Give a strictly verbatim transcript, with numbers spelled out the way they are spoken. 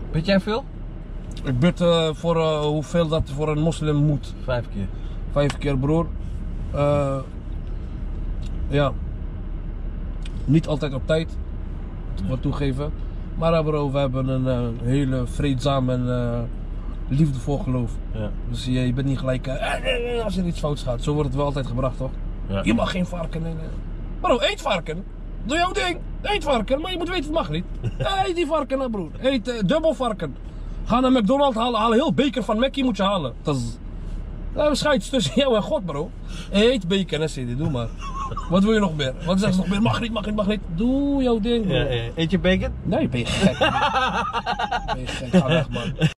Bid jij veel? Ik bid uh, voor uh, hoeveel dat voor een moslim moet. Vijf keer. Vijf keer, broer. Uh, ja. Niet altijd op tijd. Wat toegeven. Maar uh, bro, we hebben een uh, hele vreedzaam en uh, liefdevol geloof. Ja. Dus je, je bent niet gelijk uh, als er iets fout gaat. Zo wordt het wel altijd gebracht, toch? Ja. Je mag geen varken. Nee, nee. Bro, eet varken. Doe jouw ding. Eet varken. Maar je moet weten, het mag niet. Eet die varken, hè, broer. Eet uh, dubbel varken. Ga naar McDonald's halen. Haal een heel beker van Mackie moet je halen. Dat is... Uh, scheids tussen jou en God, bro. Eet bacon, hè, C D. Doe maar. Wat wil je nog meer? Wat zeggen ze nog meer? Mag niet, mag niet, mag niet. Doe jouw ding, bro. Ja, ja. Eet je bacon? Nee, ben je gek. Ben je gek. Ga weg, man.